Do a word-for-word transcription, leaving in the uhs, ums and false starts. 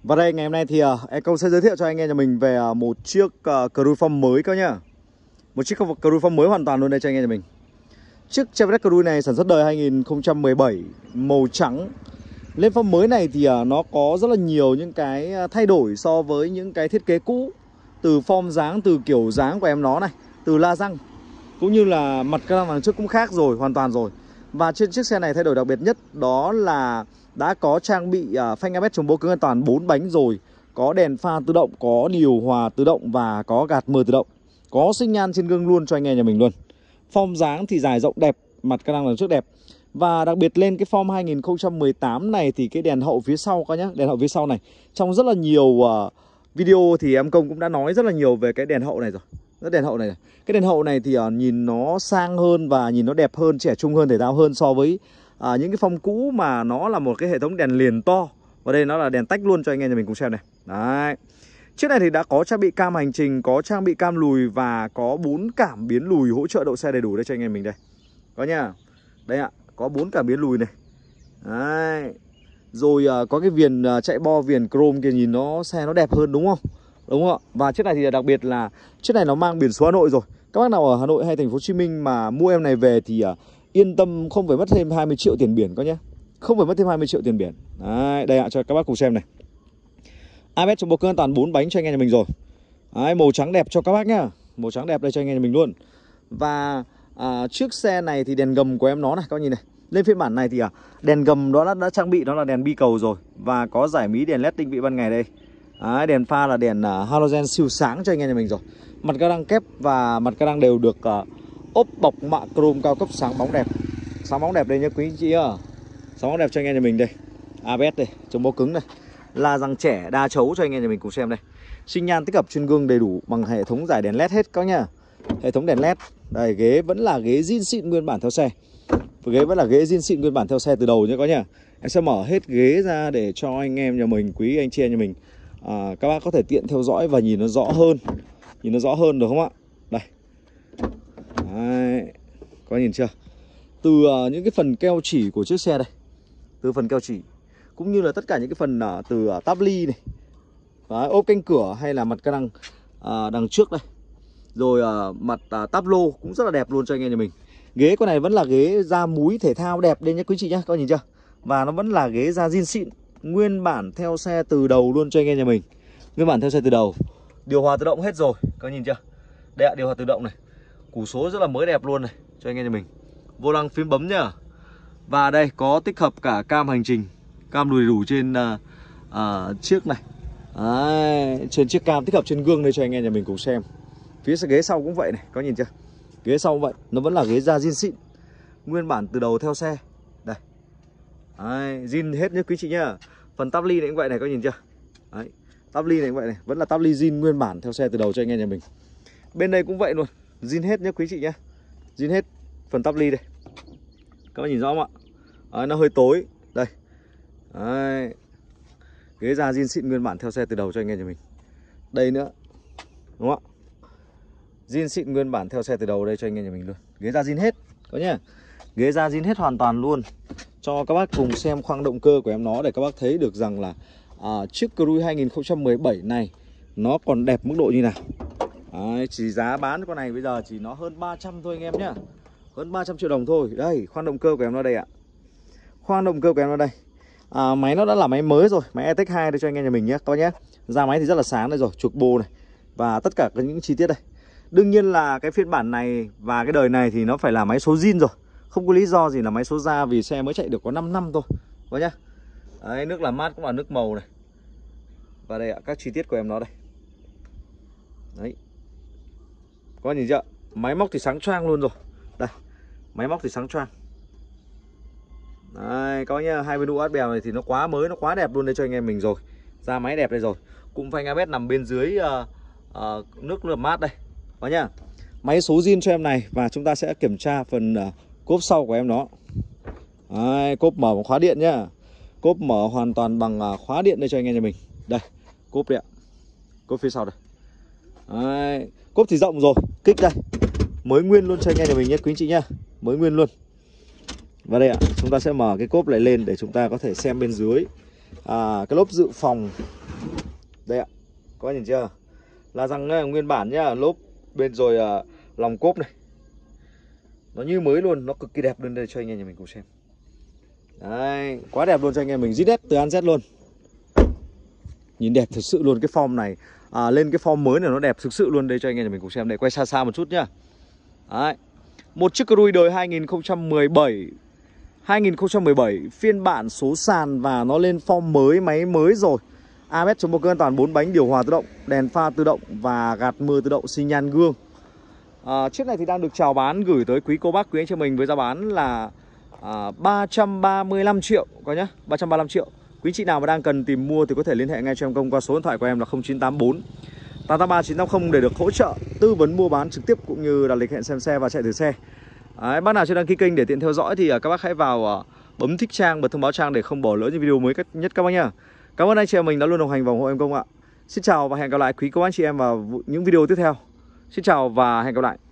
Và đây ngày hôm nay thì uh, em Công sẽ giới thiệu cho anh em nhà mình về uh, một chiếc uh, Cruise Form mới các nhá. Một chiếc Cruise Form mới hoàn toàn luôn đây cho anh em nhà mình. Chiếc Chevrolet Cruise này sản xuất đời hai nghìn không trăm mười bảy, màu trắng. Lên form mới này thì uh, nó có rất là nhiều những cái thay đổi so với những cái thiết kế cũ. Từ form dáng, từ kiểu dáng của em nó này, từ la răng, cũng như là mặt ca đằng trước cũng khác rồi, hoàn toàn rồi. Và trên chiếc xe này thay đổi đặc biệt nhất đó là đã có trang bị uh, phanh a bê ét chống bó cứng an toàn bốn bánh rồi. Có đèn pha tự động, có điều hòa tự động và có gạt mưa tự động. Có xi nhan trên gương luôn cho anh em nhà mình luôn. Form dáng thì dài rộng đẹp, mặt ca đằng đằng trước đẹp. Và đặc biệt lên cái form hai nghìn không trăm mười tám này thì cái đèn hậu phía sau các nhá, đèn hậu phía sau này trong rất là nhiều uh, video thì em Công cũng đã nói rất là nhiều về cái đèn hậu này rồi. Cái đèn hậu này, cái đèn hậu này thì uh, nhìn nó sang hơn và nhìn nó đẹp hơn, trẻ trung hơn, thể thao hơn so với uh, những cái form cũ mà nó là một cái hệ thống đèn liền to. Và đây nó là đèn tách luôn cho anh em nhà mình cùng xem này. Đấy. Chiếc này thì đã có trang bị cam hành trình, có trang bị cam lùi và có bốn cảm biến lùi hỗ trợ đậu xe đầy đủ đây cho anh em mình đây. Có nhá. Đây ạ, có bốn cảm biến lùi này. Đấy. Rồi uh, có cái viền uh, chạy bo, viền chrome kia nhìn nó xe nó đẹp hơn đúng không? Đúng không ạ? Và chiếc này thì đặc biệt là chiếc này nó mang biển số Hà Nội rồi. Các bác nào ở Hà Nội hay thành phố Hồ Chí Minh mà mua em này về thì uh, yên tâm không phải mất thêm hai mươi triệu tiền biển có nhé. Không phải mất thêm hai mươi triệu tiền biển. Đấy, đây ạ, cho các bác cùng xem này. a bê ét chống bó cứng an toàn bốn bánh cho anh em nhà mình rồi. Đấy, màu trắng đẹp cho các bác nhá. Màu trắng đẹp đây cho anh em nhà mình luôn. Và à, chiếc xe này thì đèn gầm của em nó này, các bác nhìn này. Lên phiên bản này thì à, đèn gầm đó đã, đã trang bị đó là đèn bi cầu rồi. Và có giải mí đèn led định vị ban ngày đây. Đấy, đèn pha là đèn uh, halogen siêu sáng cho anh em nhà mình rồi. Mặt ca đăng kép và mặt ca đăng đều được uh, ốp bọc mạ chrome cao cấp sáng bóng đẹp. Sáng bóng đẹp đây nhá quý anh chị ạ. Sáng bóng đẹp cho anh em nhà mình đây. a bê ét đây, chống bó cứng đây. La răng trẻ đa chấu cho anh em nhà mình cùng xem đây. Xi nhan tích hợp trên gương đầy đủ bằng hệ thống giải đèn led hết các nhá. Hệ thống đèn led. Đây, ghế vẫn là ghế zin xịn nguyên bản theo xe. Ghế vẫn là ghế zin xịn nguyên bản theo xe từ đầu nhá các nhá. Em sẽ mở hết ghế ra để cho anh em nhà mình, quý anh chị em nhà mình à, các bác có thể tiện theo dõi và nhìn nó rõ hơn. Nhìn nó rõ hơn được không ạ? Đây. Đấy. Có nhìn chưa? Từ uh, những cái phần keo chỉ của chiếc xe đây. Từ phần keo chỉ cũng như là tất cả những cái phần uh, từ uh, táp ly này. Đấy, ốp canh cửa hay là mặt ca đăng uh, đằng trước đây. Rồi uh, mặt uh, táp lô cũng rất là đẹp luôn cho anh em nhà mình. Ghế con này vẫn là ghế da múi thể thao đẹp đây nhé quý chị nhá, các bạn nhìn chưa? Và nó vẫn là ghế da zin xịn, nguyên bản theo xe từ đầu luôn cho anh em nhà mình. Nguyên bản theo xe từ đầu. Điều hòa tự động hết rồi, các bạn nhìn chưa? Đây ạ, điều hòa tự động này. Củ số rất là mới đẹp luôn này cho anh em nhà mình. Vô lăng phím bấm nhá. Và đây có tích hợp cả cam hành trình, cam lùi đủ trên uh, uh, chiếc này. Đấy, trên chiếc cam tích hợp trên gương đây cho anh em nhà mình cùng xem. Phía ghế sau cũng vậy này, có nhìn chưa? Ghế sau cũng vậy, nó vẫn là ghế da zin xịn, nguyên bản từ đầu theo xe. Đây. Đấy, zin hết nhá quý chị nhá. Phần táp ly này cũng vậy này, có nhìn chưa? Đấy, táp ly này cũng vậy này, vẫn là táp ly zin nguyên bản theo xe từ đầu cho anh em nhà mình. Bên đây cũng vậy luôn, zin hết nhá quý chị nhá. Zin hết phần táp ly đây. Các bạn nhìn rõ không ạ? Đấy, nó hơi tối. Đây. Đấy. Ghế da zin xịn nguyên bản theo xe từ đầu cho anh em nhà mình. Đây nữa. Đúng không ạ? Zin xịn nguyên bản theo xe từ đầu đây cho anh em nhà mình luôn. Ghế da zin hết, có nhá. Ghế da zin hết hoàn toàn luôn. Cho các bác cùng xem khoang động cơ của em nó để các bác thấy được rằng là à, chiếc Cruise hai nghìn không trăm mười bảy này nó còn đẹp mức độ như nào. Đấy, chỉ giá bán con này bây giờ chỉ nó hơn ba trăm thôi anh em nhá. Hơn ba trăm triệu đồng thôi. Đây, khoang động cơ của em nó đây ạ. Khoang động cơ của em nó đây. À, máy nó đã là máy mới rồi, máy E-Tech hai đây cho anh em nhà mình nhé, các bác nhé. Da máy thì rất là sáng đây rồi, trục bô này và tất cả những chi tiết đây. Đương nhiên là cái phiên bản này và cái đời này thì nó phải là máy số zin rồi. Không có lý do gì là máy số da vì xe mới chạy được có năm năm thôi. Các nhá. Đấy, nước làm mát cũng là nước màu này. Và đây ạ, các chi tiết của em nó đây. Đấy. Có nhìn chưa? Máy móc thì sáng choang luôn rồi. Đây. Máy móc thì sáng choang. Đấy, có nhá, hai bên u át bèo này thì nó quá mới, nó quá đẹp luôn đây cho anh em mình rồi. Da máy đẹp đây rồi. Cụm phanh a bê ét nằm bên dưới uh, uh, nước làm mát đây. Có nhá. Máy số zin cho em này. Và chúng ta sẽ kiểm tra phần uh, cốp sau của em nó. Đấy, cốp mở bằng khóa điện nhá. Cốp mở hoàn toàn bằng uh, khóa điện đây cho anh em nhà mình. Đây, cốp đây ạ. Cốp phía sau đây. Đấy, cốp thì rộng rồi, kích đây. Mới nguyên luôn cho anh em nhà mình nhé quý anh chị nhá. Mới nguyên luôn. Và đây ạ, chúng ta sẽ mở cái cốp lại lên để chúng ta có thể xem bên dưới à, cái lốp dự phòng Đây ạ, các bác nhìn chưa? Là rằng uh, nguyên bản nhá, lốp bên rồi uh, lòng cốp này nó như mới luôn, nó cực kỳ đẹp luôn. Đây cho anh em nhà mình cùng xem. Đấy, quá đẹp luôn cho anh em mình, zét ét từ an dét luôn. Nhìn đẹp thực sự luôn cái form này. À, lên cái form mới này nó đẹp thực sự luôn. Đây cho anh em nhà mình cùng xem. Đây, quay xa xa một chút nhá. Đấy, một chiếc Cruise đời hai nghìn không trăm mười bảy hai nghìn không trăm mười bảy phiên bản số sàn và nó lên form mới, máy mới rồi. a bê ét chống bọc cơ an toàn, bốn bánh điều hòa tự động, đèn pha tự động và gạt mưa tự động, xi nhan gương. À, chiếc này thì đang được chào bán gửi tới quý cô bác quý anh chị mình với giá bán là à, ba trăm ba mươi lăm triệu coi nhá, ba trăm ba mươi lăm triệu. Quý chị nào mà đang cần tìm mua thì có thể liên hệ ngay cho em Công qua số điện thoại của em là không chín tám bốn tám tám ba chín tám không để được hỗ trợ tư vấn mua bán trực tiếp cũng như đặt lịch hẹn xem xe và chạy thử xe. Đấy, bác nào chưa đăng ký kênh để tiện theo dõi thì các bác hãy vào bấm thích trang, bật thông báo trang để không bỏ lỡ những video mới nhất các bác nhá. Cảm ơn anh chị em mình đã luôn đồng hành và ủng hộ em Công ạ. Xin chào và hẹn gặp lại quý cô anh chị em vào những video tiếp theo. Xin chào và hẹn gặp lại.